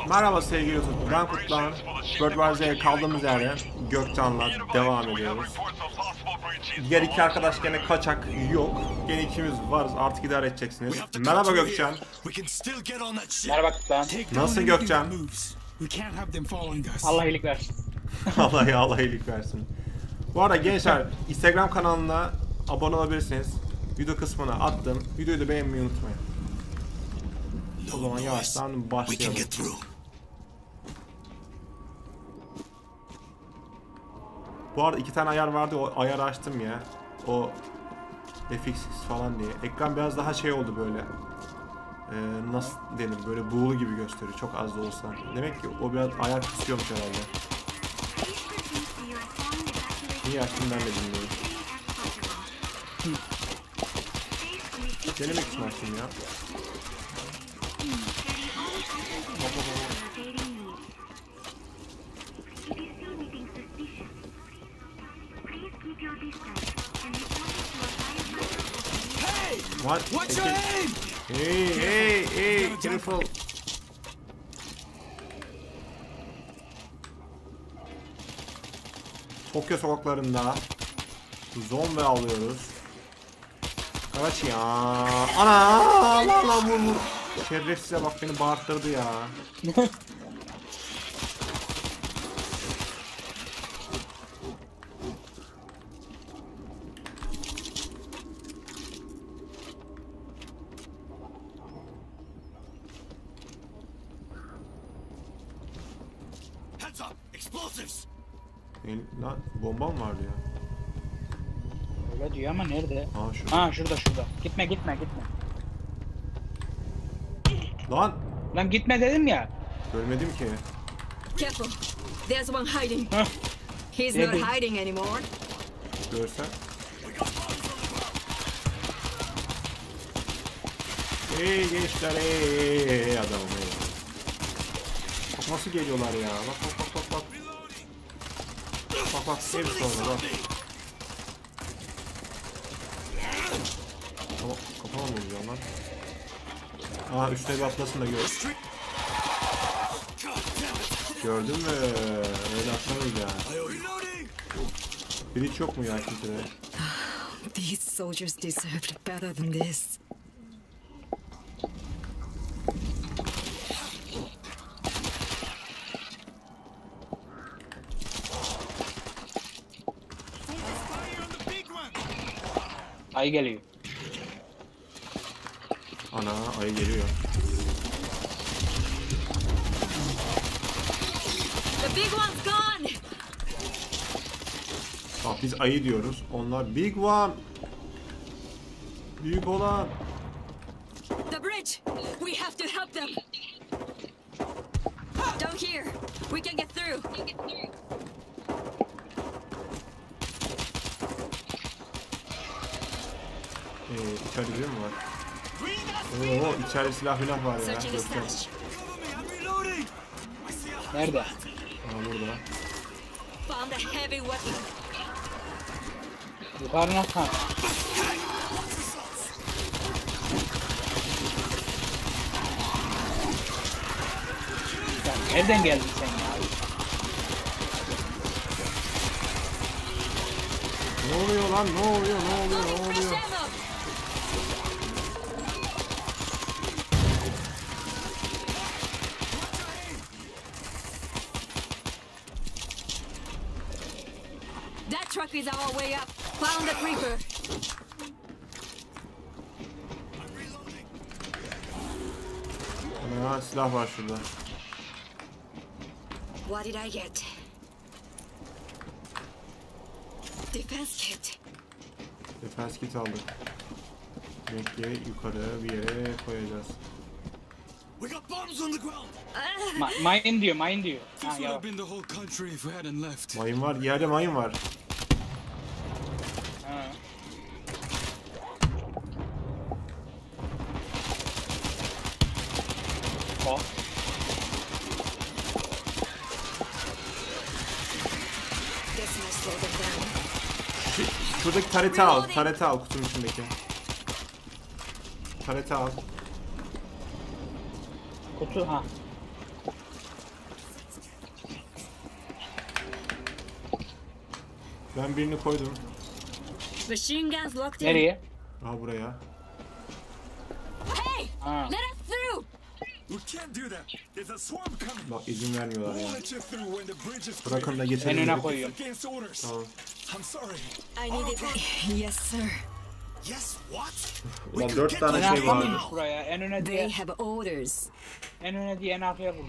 Merhaba sevgili YouTube, ben Kutlan. World War Z'ye kaldığımız yerde Gökcan'la devam ediyoruz. Diğer iki arkadaş gene kaçak yok. Gene ikimiz varız, artık idare edeceksiniz. Merhaba Gökcan. Merhaba Kutlan. Nasılsın Gökcan? Allah iyilik versin. Allah iyilik versin. Bu arada gençler, Instagram kanalına abone olabilirsiniz. Video kısmına attım. Videoyu da beğenmeyi unutmayın. O zaman yavaştan başlayalım. Bu arada iki tane ayar vardı, o ayarı açtım ya. O FX falan diye. Ekran biraz daha şey oldu böyle. Nasıl denir, böyle buğulu gibi gösteriyor çok az da olsa. Demek ki o biraz ayar kısıyormuş herhalde. Niye açtım ben de bilmiyorum. Denemek için açtım ya. What? What's your aim? Hey, careful. Tokyo sokaklarında zombi alıyoruz. Kaç ya. Ana! Allah vur. Şerefsize bak, beni bağırttırdı ya. Lan bombam vardı ya. Öyle diyor ama nerede? Şurada. Şurada. Gitme. Lan! Lan gitme dedim ya. Görmedim ki. Careful. There's one hiding. He's not hiding anymore. Görsen. Hey gençler, hey adamım hey. Bak nasıl geliyorlar ya. Bak. Bak hepsi sonra bak. Kafama mı vuracağım lan? Üstüne bir atlasın da gör. Gördün mü? Öyle atlamayız ya. Bir hiç yok mu ya kimsede? These soldiers deserved better than this. Ay geliyor. Ana ayı geliyor. The big one's gone. Bak biz ayı diyoruz. Onlar big one. Büyük olan. The bridge. We have to help them. Down here. We can get through. İçeride biri mi var? Oo, içeride silah var ya. Nerede? Burada. Found a heavy weapon. Yukarına kan. Nereden geldin sen ya? Ne oluyor lan? Ne oluyor? That truck is our way up. Found the creeper. Ana silah var şurada. What did I get? Defense kit. Defense kit aldık. Bekle, yukarı bir yere koyacağız. We got bombs on the ground. Mine diyor. Ha This would ya. have been the whole country if we hadn't left. Mayın var, yerde mayın var. Ha. O. Guess I slowed them down. Şuradaki tareti al kutunun içindeki. Tareti al. Kutu ha. Ben birini koydum. Machine guns locked in. Nereye? Aha buraya. Hey! Ha. Let us through! We can't do that. There's a swarm coming. Bak izin vermiyorlar We'll ya. let you through when the bridge is Bırakın da clear. geçelim. En öne dedik. koyuyorum. Against orders. Tamam. I'm sorry. I need it. Yes, sir. Yes, what? Ulan 4 tane En şey arka vardı. mıymış buraya? En öne They diye. have orders. En öne diye en arkaya vurmuş.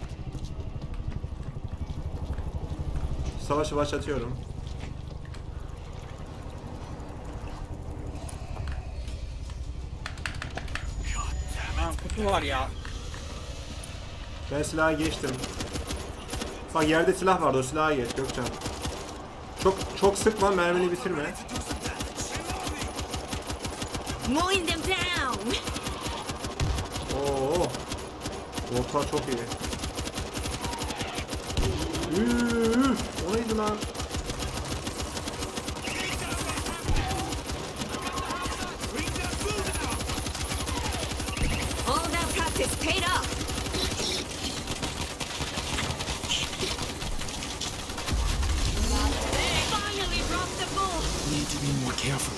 Savaşı başlatıyorum. Ha, kutu var ya. Ben silaha geçtim. Bak yerde silah vardı, o silaha geç Gökçen. Çok sıkma, mermini bitirme. Mowing them down! Oo. Volta çok iyi. Üf, o neydi lan? All that practice paid off! They finally dropped the ball! Need to be more careful.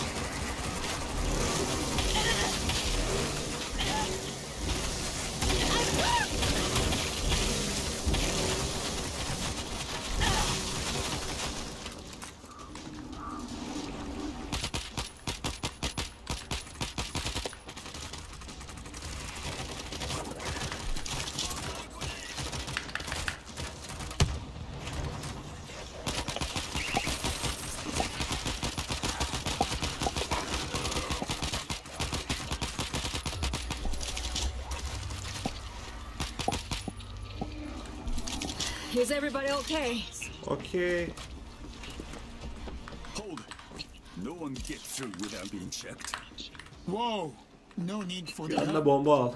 Is everybody okay? Okey. Hold. No one gets through without being checked. Whoa. No need for Ben that. de bomba al.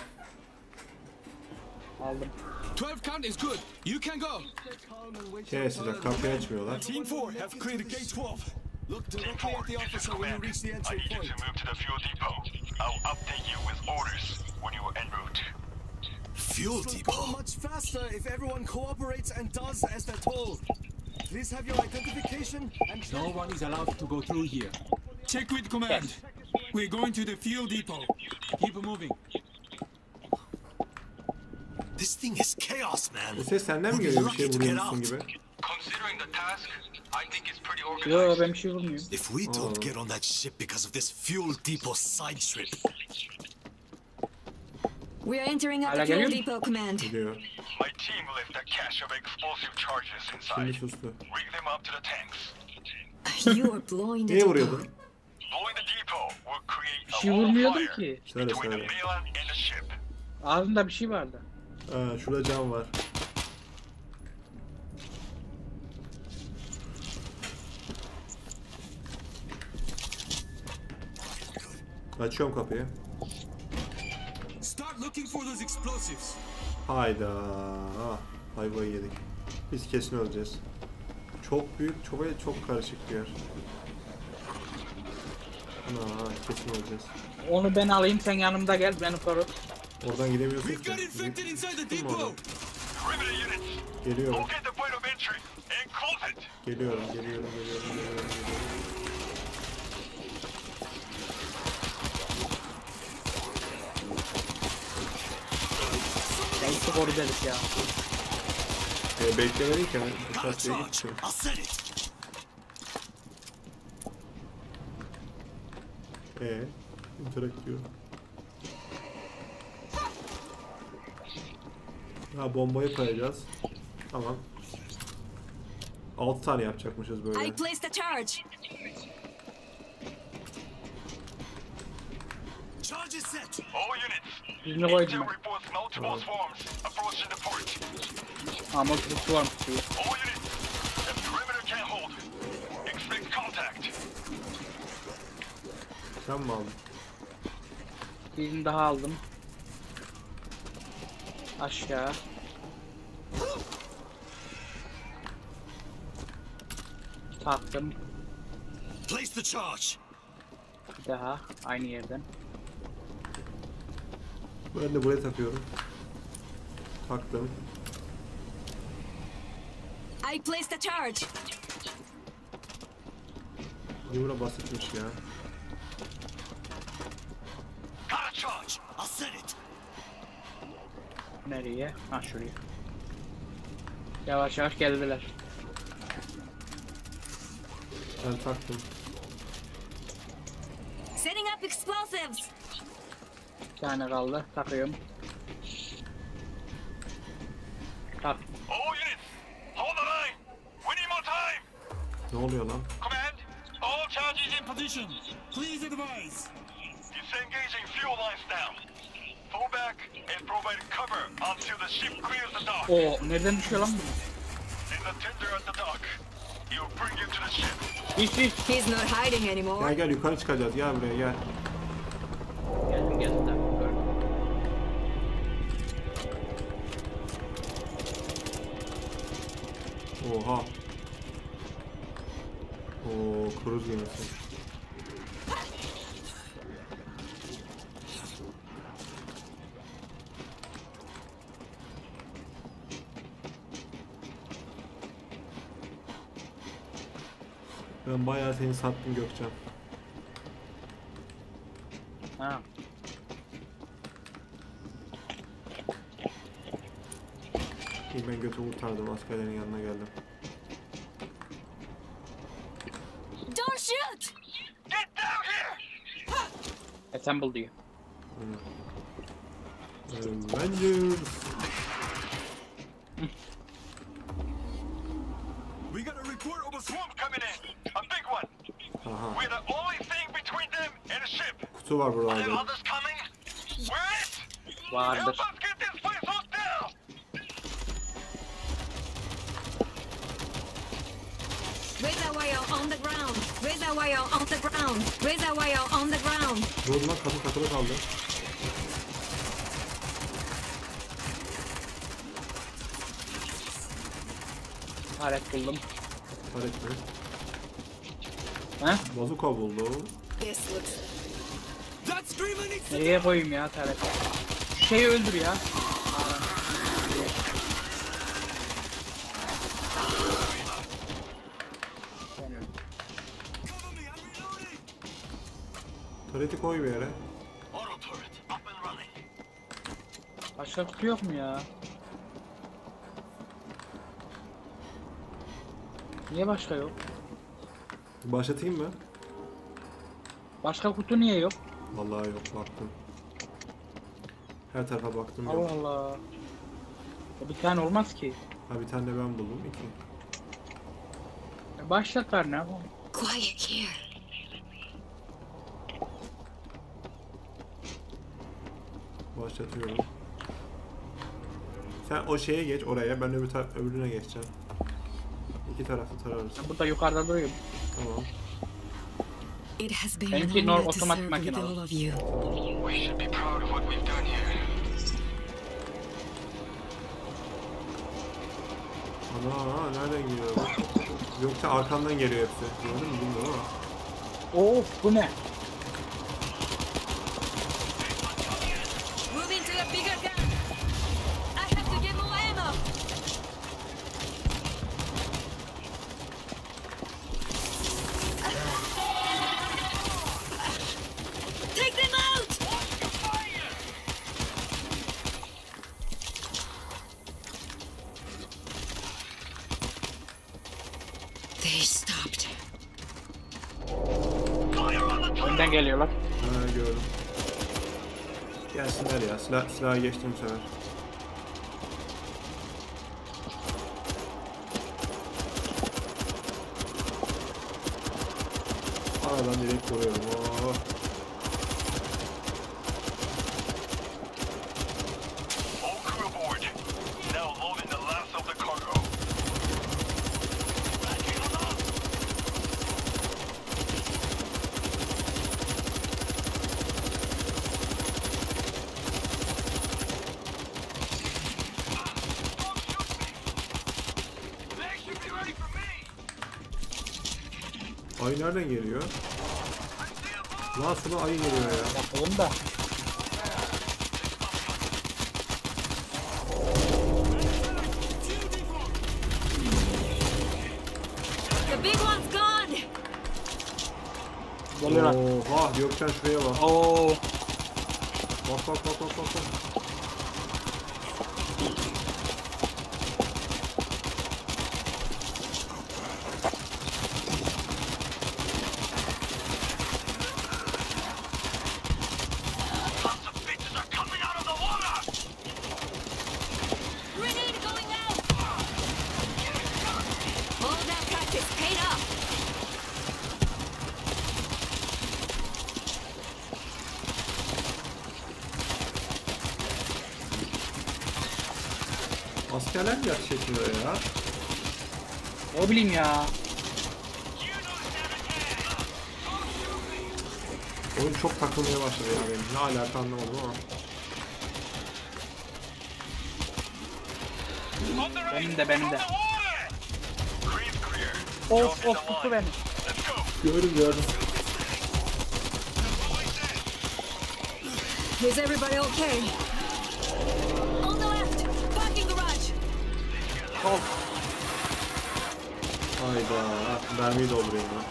Aldım. 12 count is good. You can go. Şerefsizler kapıyı açmıyorlar. Team 4 have cleared gate 12. Look directly at the officer when you reach the I entry need you point. to move to the fuel depot. I'll update you with orders when you are en route. Fuel depot. Much faster if everyone cooperates and does as they're told. Please have your identification and No one is allowed to go through here. check with command. We're going to the fuel depot. Keep moving. This thing is chaos, man. Bu ses senden mi geliyor, bir şey vuruyormuşsun gibi? Considering the task, I think it's pretty Yo organized. ben bir şey vurmuyorum. If we don't get on that ship because of this fuel depot side trip, We are entering at the Hala fuel geliyor mu? depot, Command. Gidiyor. My team left a cache of explosive charges Şimdi inside. sustu. Rig them up to the tanks. You are blowing the Niye depot. vuruyordun? Blowing the depot will create Bir a şey wall of vurmuyordum fire ki. Söyle between the söyle. mainland and the ship. Ağzında bir şey vardı. Ha, şurada cam var. Açıyorum kapıyı. start looking for those explosives. Hayda. Ayvayı yedik. Biz kesin öleceğiz. Çok büyük, çok karışık bir yer. Ana, kesin öleceğiz. Onu ben alayım, sen yanımda gel, beni koru. Oradan gidemiyorsun We've got ki. infected inside the Gittin mi oradan? depot. Perimeter units, Geliyorum, locate the point of entry and close it. geliyorum. Belki koru dedik ya. Beklemedik ya. Got a Uçak diye charge. gittim. I'll set it. Interak diyor. Ha, bombayı koyacağız. Tamam. 6 tane yapacakmışız böyle. I placed the charge. Charge is set. All units, Birini koydum intel ben. reports multiple swarms approaching the port. Ama kutu varmış diye. All units, the perimeter can't hold. Expect contact. Sen mi aldın? Birini daha aldım. Aşağı. Taktım. Place the charge. Bir daha aynı yerden. Ben de buraya takıyorum. Taktım. I placed the charge. Yura basitmiş ya. Got a charge. I'll set it. Nereye? Ha şuraya. Yavaş yavaş geldiler. Ben taktım. Setting up explosives. Bir tane kaldı. Takıyorum. Tak. All units, hold the line. We need more time. Ne oluyor lan? Command, all charges in Position. Please advise. disengaging fuel lines now. Fall back and provide cover until the ship clears the dock. Oo nereden düşüyor lan bu? In the tender at the dock, he'll bring you to the ship. Hiç. He's not hiding anymore. Gel gel yukarı çıkacağız. Gel buraya gel. Geldim. Oha. Oo, kruz gemisi. Ben bayağı seni sattım Gökçen. Ha. İyi, ben götümü kurtardım, askerlerin yanına geldim. Don't shoot! Get down here! Assemble diyor. Avengers. We got a report of a swamp coming in. A big one. Aha. We're the only thing between them and the ship. Kutu var Are there burada. others coming? We're it! Vardır. Help us get this place locked down! Raise our wire on the ground. Raise our wire on the ground. Raise our wire on the ground. Dur lan, kapı takılı kaldı. Alet buldum. Taret mi? Ha? Bazuka buldum. This looks. That screamer needs to Nereye koyayım ya taret? Şu şeyi öldür ya. cover me. I'm reloading. Tareti koy bir yere. Auto turret, up and running. Başka kutu yok mu ya? Niye başka yok? Başlatayım mı? Başka kutu niye yok? Vallahi yok, baktım. Her tarafa baktım, Allah yok. Allah. Bir tane olmaz ki. Ha, bir tane de ben buldum, 2. Başlatlar ne yapalım? Quiet here. Başlatıyorum. Sen o şeye geç, oraya, ben öbürüne geçeceğim. İki tarafı tararız. Burada yukarıda duruyor. Tamam. It has been Benimki an honor to otomatik serve makine with var. all of you. We should be proud of what we've done here. Ana, nereden geliyor bu? Yoksa arkamdan geliyor hepsi. Gördün mü bilmiyorum ama. Of bu ne? Move into a bigger gun. I have to get more ammo. Take them out! They stopped. Önden geliyorlar. Ha, gördüm. Gelsinler ya. Silahı geçtim bu sefer. Aradan direkt vuruyorum. Oh. All crew aboard. Now loading the last of the cargo. They should be ready for me. Ayı nereden geliyor? Lan şuna ayı geliyor ya. Yapalım da. The big one's gone! Geliyorlar. Oha Gökçen şuraya bak. Oo. Bak bak bak bak bak. Lots of bitches are coming out of the water! Grenade going out! All that practice paid off! Askerler mi yatış etmiyor ya? Ne bileyim ya. Oyun çok takılmaya başladı ya benim. Ne alaka anlamadım ama. On the right! Benim de benim de. On the water! Green's clear. Of tuttu beni. Let's go! Gördüm gördüm. Is everybody okay? On the left! Parking garage! Sol. Hayda. Mermiyi doldurayım ben.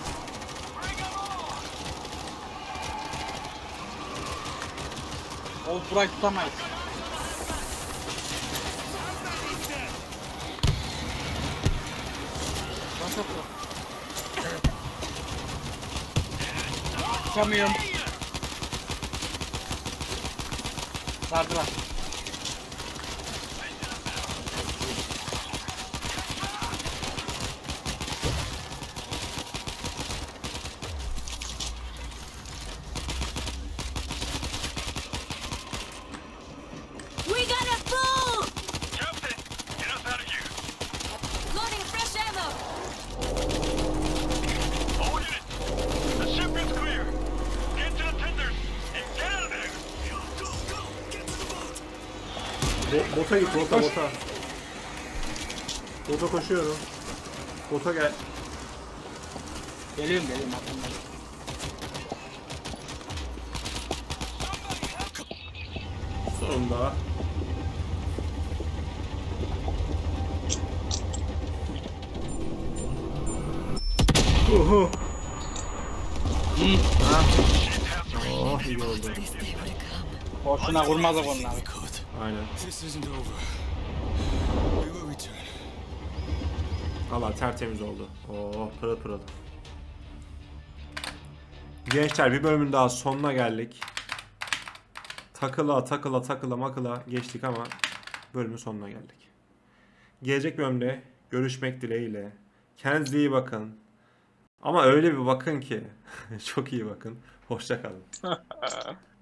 Ol burayı tutamayız. Nasıl bu? Tutamıyorum. Sardılar. We got a fool! Captain, get us out of here! Loading fresh ammo! All units, the ship is clear! Get to the tenders and get out of there! Go, go! Get to the boat! Bota git bota bota. Bota koşuyorum. Bota gel. Geliyorum arkamdan. Sonunda. Uhu. Oh iyi oldu. Boşuna vurmadık onları. We could. Aynen. This isn't over. We will return. Valla tertemiz oldu. Oh pırıl pırıl. Gençler bir bölümün daha sonuna geldik. Takıla makıla geçtik ama bölümün sonuna geldik. Gelecek bölümde görüşmek dileğiyle. Kendinize iyi bakın. Ama öyle bir bakın ki çok iyi bakın. Hoşça kalın.